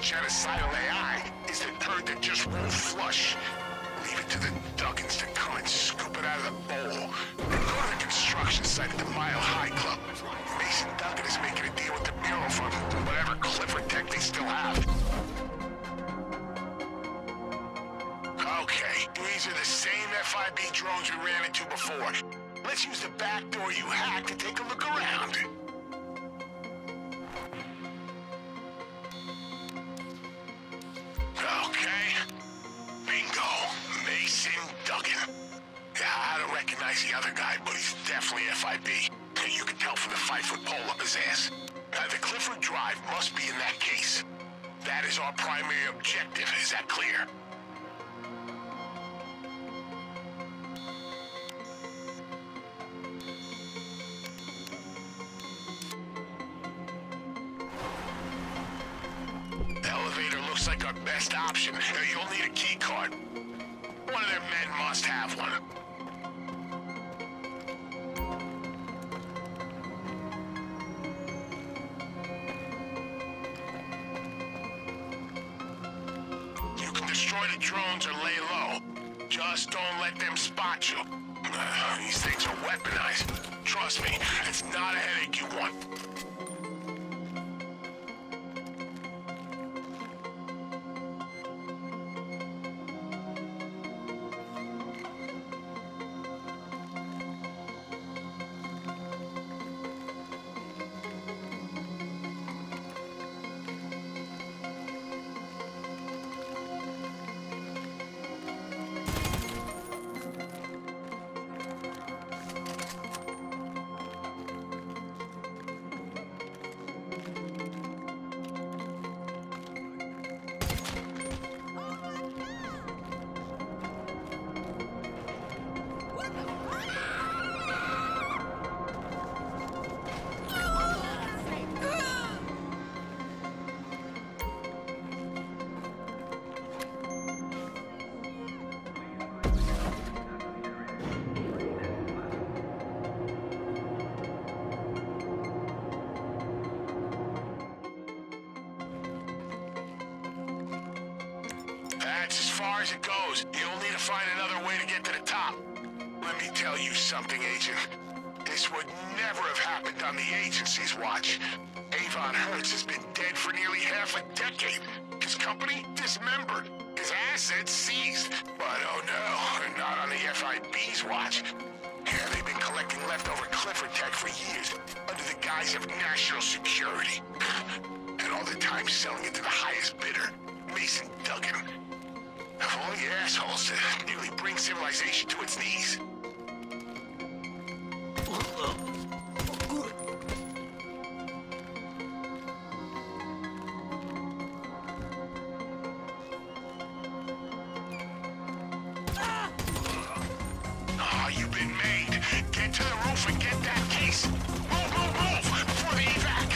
genocidal AI is the turd that just won't flush. Leave it to the Duggins to come and scoop it out of the bowl. Go to the construction site at the Mile High Club. Mason Duggan is making a deal with the Bureau for whatever Clifford tech they still have. Okay, these are the same FIB drones we ran into before. Let's use the back door you hacked to take a look around. Okay. Bingo. Mason Duggan. Yeah, I don't recognize the other guy, but he's definitely FIB. You can tell from the 5-foot pole up his ass. The Clifford Drive must be in that case. That is our primary objective. Is that clear? Elevator looks like our best option. You'll need a key card. One of their men must have one. You can destroy the drones or lay low. Just don't let them spot you. These things are weaponized. Trust me, it's not a headache you want. That's as far as it goes. You'll need to find another way to get to the top. Let me tell you something, Agent. This would never have happened on the agency's watch. Avon Hertz has been dead for nearly half a decade. His company dismembered. His assets seized. But oh no, not on the FIB's watch. Yeah, they've been collecting leftover Clifford tech for years, under the guise of national security. And all the time selling it to the highest bidder, Mason Duggan. Of all the assholes to nearly bring civilization to its knees. Oh, you've been made. Get to the roof and get that case. Move, move, move! Before the evac!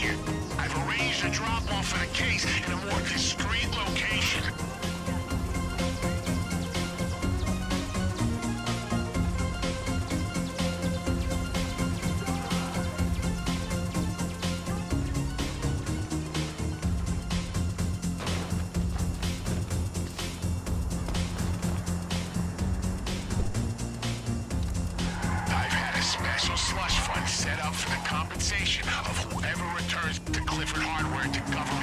you. I've arranged a drop-off of the case in a more discreet location. Special slush fund set up for the compensation of whoever returns to Clifford Hardware to government.